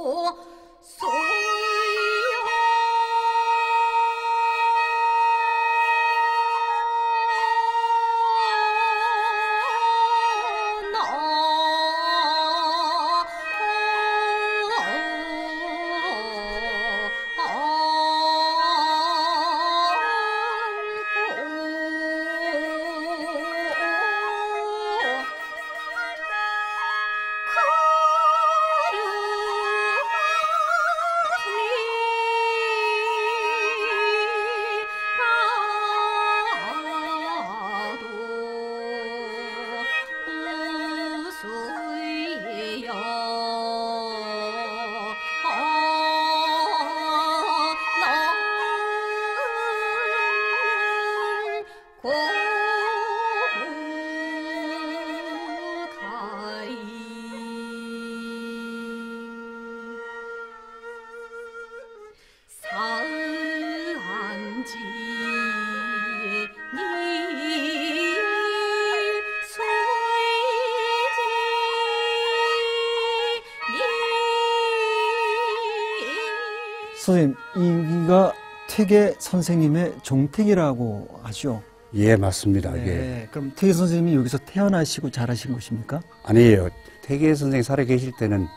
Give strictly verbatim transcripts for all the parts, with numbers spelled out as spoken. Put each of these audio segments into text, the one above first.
선생님, 여기가 퇴계 선생님의 종택이라고 하죠? 예, 맞습니다. 네, 예. 그럼 퇴계 선생님이 여기서 태어나시고 자라신 곳입니까? 아니에요. 퇴계 선생님 살아 계실 때는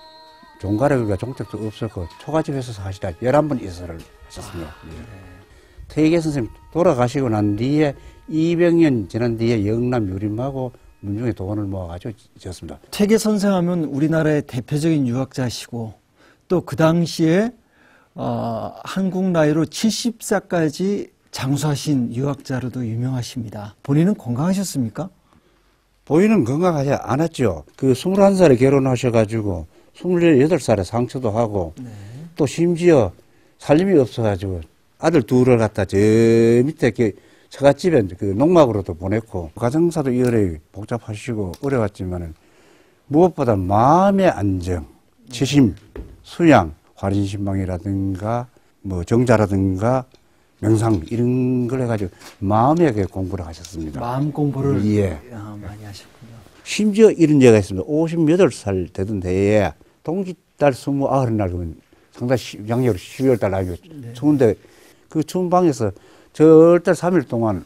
종가락과 종택도 없었고 초가집에서 사시다 열한 번 이사를 하셨습니다. 아, 예. 네. 퇴계 선생님 돌아가시고 난 뒤에 이백 년 지난 뒤에 영남 유림하고 문중에 돈을 모아가지고 지었습니다. 퇴계 선생 하면 우리나라의 대표적인 유학자시고 또 그 당시에 어, 한국 나이로 칠십 세까지 장수하신 유학자로도 유명하십니다. 본인은 건강하셨습니까? 본인은 건강하지 않았죠. 그 스물한 살에 결혼하셔가지고 스물여덟 살에 상처도 하고 네. 또 심지어 살림이 없어가지고 아들 둘을 갖다 저 밑에 그 처갓집에 그 농막으로도 보냈고 가정사도 이어래 복잡하시고 어려웠지만은 무엇보다 마음의 안정, 지심, 수양, 활인신방이라든가 뭐 정자라든가 명상 이런 걸 해가지고 마음에 공부를 하셨습니다. 마음 공부를 예. 아, 많이 하셨군요. 심지어 이런 예가 있습니다. 오십여덟 살 되던 해에 동짓달 스물아홉 날 그러면 상당히 양력으로 십이월 달 나이가 네. 추운데 그 추운 방에서 절대 삼 일 동안은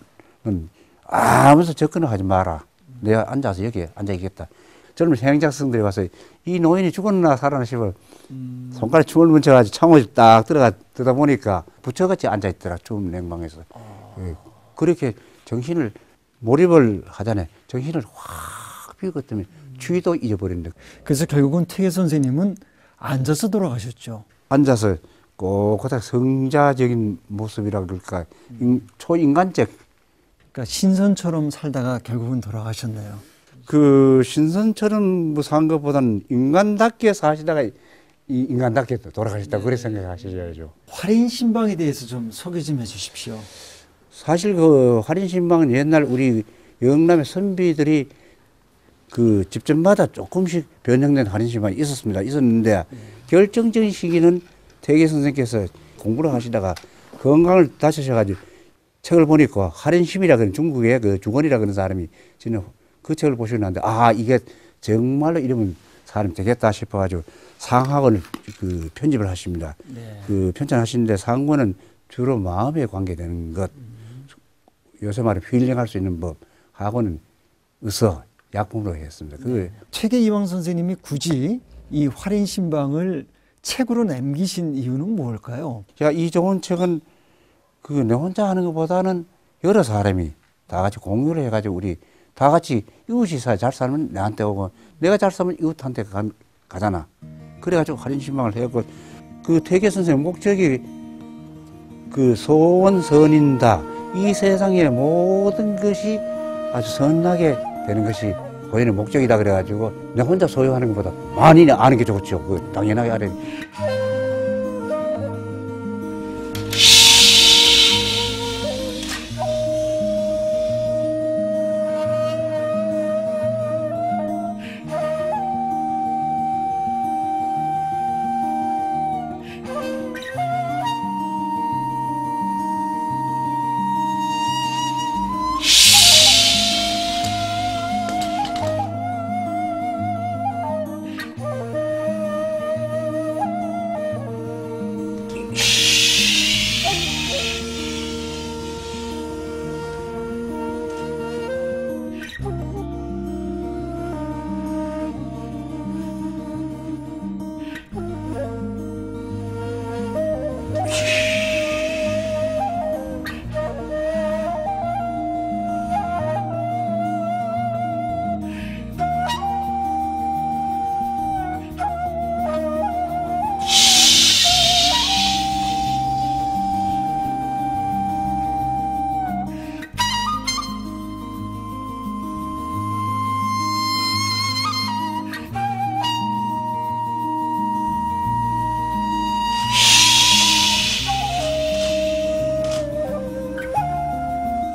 아무서 접근을 하지 마라. 내가 앉아서 여기 앉아 있겠다. 젊은 행작성들이 와서 이 노인이 죽었나 살았나 싶어 음. 손가락 춤을 묻혀가지고 창호집 딱 들어가, 들다 보니까 부처같이 앉아있더라. 추운 냉방에서. 아. 예. 그렇게 정신을 몰입을 하잖아요. 정신을 확 비웠더니 음. 추위도 잊어버린다. 그래서 결국은 퇴계 선생님은 앉아서 돌아가셨죠. 앉아서 꼿꼿하게 성자적인 모습이라 그럴까. 음. 초인간적. 그러니까 신선처럼 살다가 결국은 돌아가셨네요. 그 신선처럼 뭐 산 것보다는 인간답게 사시다가 이 인간답게 돌아가셨다 네. 그렇게 생각하셔야죠. 활인신방에 대해서 좀 소개 좀 해주십시오. 사실 그 활인신방은 옛날 우리 영남의 선비들이 그 집집마다 조금씩 변형된 활인신방이 있었습니다. 있었는데 네. 결정적인 시기는 퇴계 선생님께서 공부를 하시다가 건강을 다치셔가지고 책을 보니까 활인심이라 그런 중국의 그 주건이라 그런 사람이 저는 그 책을 보시는데 아 이게 정말로 이러면 사람이 되겠다 싶어가지고 상학을 그 편집을 하십니다. 네. 그 편찬하시는데 상고는 주로 마음에 관계되는 것, 음. 요새 말에 힐링할 수 있는 법, 하고는 의서, 약품으로 했습니다. 네. 퇴계 이황 선생님이 굳이 이 활인신방을 책으로 남기신 이유는 뭘까요? 자, 이 좋은 책은 그 내 혼자 하는 것보다는 여러 사람이 다 같이 공유를 해가지고 우리 다 같이 이웃이 잘 살면 내한테 오고 내가 잘 살면 이웃한테 가, 가잖아. 그래가지고 활인신방을 했고 그 퇴계 선생님 목적이 그 소원 선인다. 이 세상의 모든 것이 아주 선하게 되는 것이 본인의 목적이다 그래가지고 내 혼자 소유하는 것보다 많이 아는 게 좋죠. 그 당연하게 알아야 돼.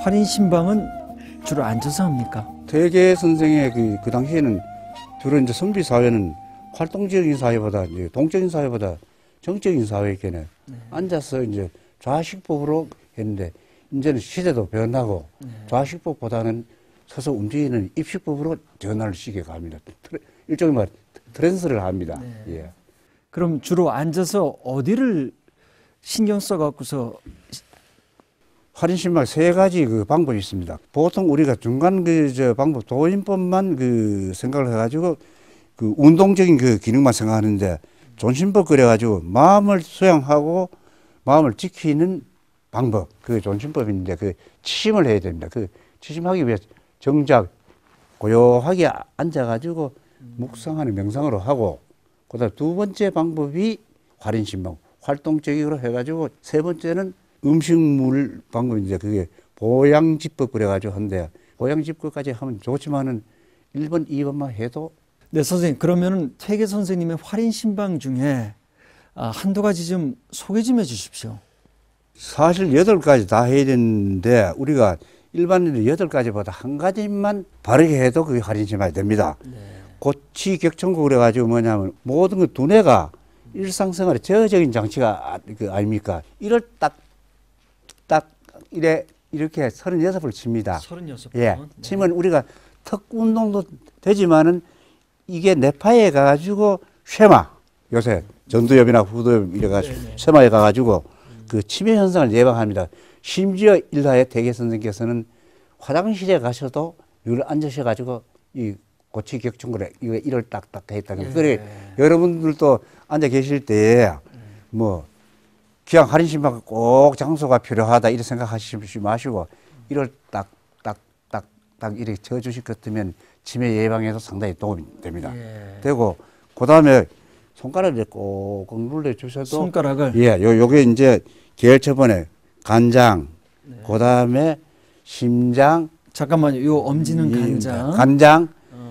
활인신방은 주로 앉아서 합니까? 대개 선생의 그, 그 당시에는 주로 이제 선비 사회는 활동적인 사회보다 이제 동적인 사회보다 정적인 사회였겠네. 네. 앉아서 이제 좌식법으로 했는데 이제는 시대도 변하고 네. 좌식법보다는 서서 움직이는 입식법으로 전환을 시켜 갑니다. 일종의 말 트랜스를 합니다. 네. 예. 그럼 주로 앉아서 어디를 신경 써갖고서 활인신방 세 가지 그 방법이 있습니다. 보통 우리가 중간 그 저 방법 도인법만 그 생각을 해가지고 그 운동적인 그 기능만 생각하는데 존심법 그래가지고 마음을 수양하고 마음을 지키는 방법 그 존심법인데 그 치심을 해야 됩니다. 그 치심하기 위해 정작 고요하게 앉아가지고 묵상하는 명상으로 하고 그다음 두 번째 방법이 활인신방 활동적으로 해가지고 세 번째는 음식물 방법인데 그게 보양집법 그래가지고 한데 보양집법까지 하면 좋지만은 일 번, 이 번만 해도 네 선생님 그러면은 퇴계 선생님의 활인신방 중에 아, 한두 가지 좀 소개 좀 해주십시오. 사실 여덟 가지 다 해야 되는데 우리가 일반인은 여덟 가지보다 한 가지만 바르게 해도 그게 활인신방이 됩니다. 네. 고치격천구 그래가지고 뭐냐면 모든 그 두뇌가 일상생활의 제어적인 장치가 그 아닙니까? 이걸 딱, 딱, 이래, 이렇게 서른여섯 을 칩니다. 서른여섯 번? 예. 치면 네. 우리가 턱 운동도 되지만은 이게 뇌파에 가가지고 쉐마, 요새 전두엽이나 후두엽 이래가지고 네네. 쉐마에 가가지고 음. 그 치매 현상을 예방합니다. 심지어 일화에 대개 선생님께서는 화장실에 가셔도 이걸 앉으셔가지고 이 고치격천구를 이거 이를 딱딱 했다는 예. 그래 여러분들도 앉아 계실 때에 뭐 그냥 활인신방 꼭 장소가 필요하다 이렇게 생각하시지 마시고 이를 딱딱딱딱 이렇게 쳐주실 것 같으면 치매 예방에도 상당히 도움이 됩니다. 예. 되고 그 다음에 손가락을 꼭 눌러 주셔도 손가락을 예, 요 요게 이제 계열처번에 간장, 네. 그 다음에 심장. 잠깐만요, 요 엄지는 간장. 간장.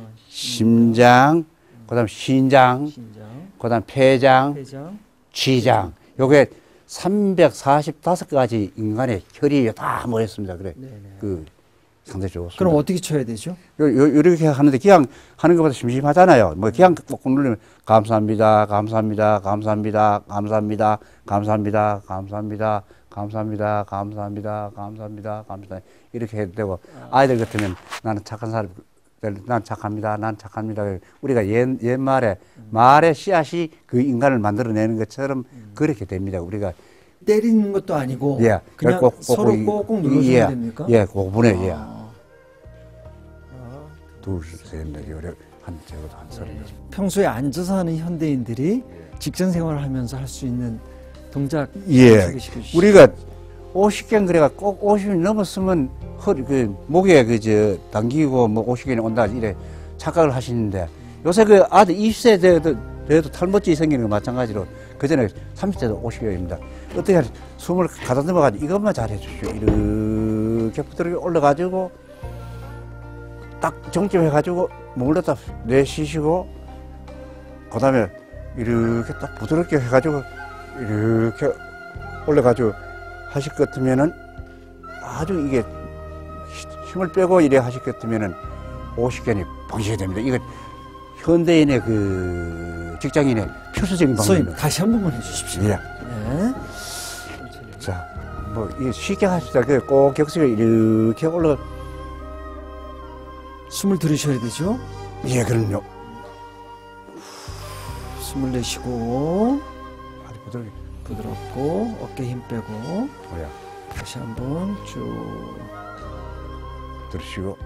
심장, 그다음 신장, 신장. 그다음 폐장, 폐장, 쥐장. 요게 삼백사십오 가지 인간의 혈이 다 모였습니다. 그래. 네네. 그 상당히 좋습니다. 그럼 어떻게 쳐야 되죠? 요, 요, 이렇게 하는데 그냥 하는 것보다 심심하잖아요. 뭐 그냥 꼭 누르면 감사합니다, 감사합니다, 감사합니다, 감사합니다, 감사합니다, 감사합니다, 감사합니다, 감사합니다, 감사합니다, 감사합니다. 이렇게 해도 되고 아이들 같으면 나는 착한 사람. 난 착합니다. 난 착합니다. 우리가 옛, 옛말에 음. 말의 씨앗이 그 인간을 만들어내는 것처럼 음. 그렇게 됩니다. 우리가 때리는 것도 아니고 예, 그냥 꼭, 서로 꼭꼭 눌러줘야 예, 됩니까? 예, 그분에 예. 아. 둘, 셋, 넷, 여덟, 한 적어도 한 서른. 네. 평소에 앉아서 하는 현대인들이 예. 직장 생활을 하면서 할 수 있는 동작 예. 우리가 오십 개는 그래가 꼭 오십이 넘었으면 허리, 그, 목에 그, 저, 당기고 뭐 오십 개는 온다, 이래 착각을 하시는데 요새 그 아들 이십 세 돼도, 돼도 탈모증이 생기는 거 마찬가지로 그 전에 삼십 대도 오십 개입니다. 어떻게 하지? 숨을 가다듬어가지고 이것만 잘 해주십시오. 이렇게 부드럽게 올라가지고 딱 정점해가지고 목을 갖다 내쉬시고 그 다음에 이렇게 딱 부드럽게 해가지고 이렇게 올라가지고 하실 것 같으면은 아주 이게 힘을 빼고 이래 하실 것 같으면은 오십 개는 방식이 됩니다. 이거 현대인의 그 직장인의 필수적인 방법입니다. 다시 한 번만 해주십시오. 예. 네. 자, 뭐 이 쉽게 하시다. 꼭 격수를 이렇게 올라가. 숨을 들이셔야 되죠? 예, 그럼요. 숨을 내쉬고 아주 부드럽게. 부드럽고 어깨 힘 빼고 뭐야? 다시 한번 쭉 들으시고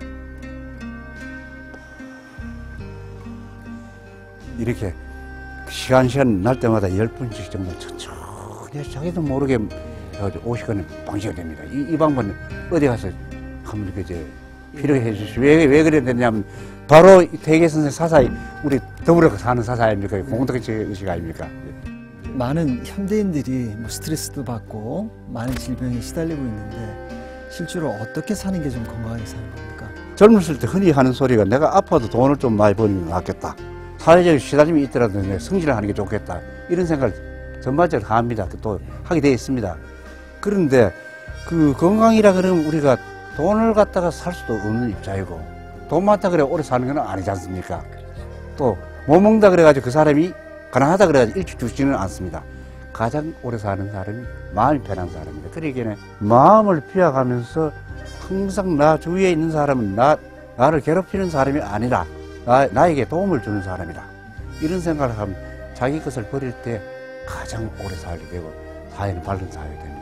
이렇게 시간 시간 날 때마다 열 분씩 정도 천천히 자기도 모르게 오십 건은 방식이 됩니다. 이, 이 방법은 어디 가서 한번 이렇게 이제 필요해 주시오. 왜, 왜 그래야 되냐면 바로 대개 선생 사사이 우리 더불어 사는 사사 아닙니까? 공동체 의식 아닙니까? 많은 현대인들이 뭐 스트레스도 받고 많은 질병에 시달리고 있는데 실제로 어떻게 사는 게 좀 건강하게 사는 겁니까? 젊었을 때 흔히 하는 소리가 내가 아파도 돈을 좀 많이 버는 게 낫겠다. 사회적인 시달림이 있더라도 내가 성질을 하는 게 좋겠다. 이런 생각을 전반적으로 합니다. 또 하게 되어 있습니다. 그런데 그 건강이라 그러면 우리가 돈을 갖다가 살 수도 없는 입장이고, 돈 많다 그래 오래 사는 건 아니지 않습니까? 또 못 먹는다 그래가지고 그 사람이 가난하다 그래가지고 일찍 죽지는 않습니다. 가장 오래 사는 사람이 마음이 편한 사람입니다. 그러기에는 마음을 비워가면서 항상 나 주위에 있는 사람은 나, 나를 괴롭히는 사람이 아니라 나, 나에게 도움을 주는 사람이다. 이런 생각을 하면 자기 것을 버릴 때 가장 오래 살게 되고 사회는 밝은 사회가 됩니다.